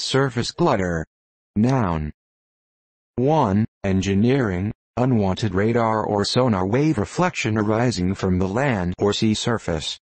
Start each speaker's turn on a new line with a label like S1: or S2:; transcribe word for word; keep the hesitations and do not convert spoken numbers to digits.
S1: Surface clutter. Noun. one. Engineering, unwanted radar or sonar wave reflection arising from the land or sea surface.